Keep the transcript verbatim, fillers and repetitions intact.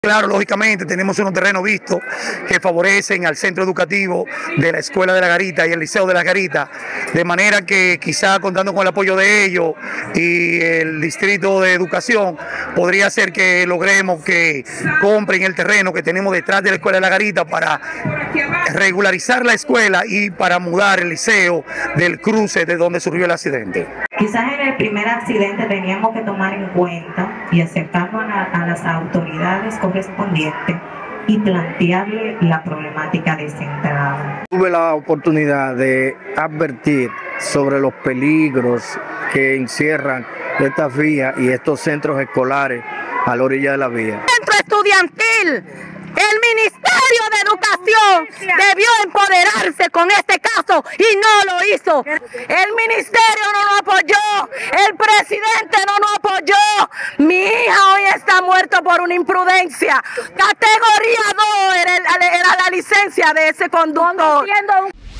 Claro, lógicamente tenemos unos terrenos vistos que favorecen al centro educativo de la Escuela de la Garita y el Liceo de la Garita, de manera que quizá contando con el apoyo de ellos y el Distrito de Educación, podría ser que logremos que compren el terreno que tenemos detrás de la Escuela de la Garita para regularizar la escuela y para mudar el liceo del cruce de donde surgió el accidente. Quizás en el primer accidente teníamos que tomar en cuenta y acercarnos a, la, a las autoridades correspondientes y plantearle la problemática de esa entrada. Tuve la oportunidad de advertir sobre los peligros que encierran estas vías y estos centros escolares a la orilla de la vía. Centro estudiantil, el Ministerio de Educación debió empoderarse con este caso y no lo hizo. El ministerio no lo apoyó, el presidente no lo apoyó. Mi hija hoy está muerta por una imprudencia. Categoría dos era, era la licencia de ese conductor.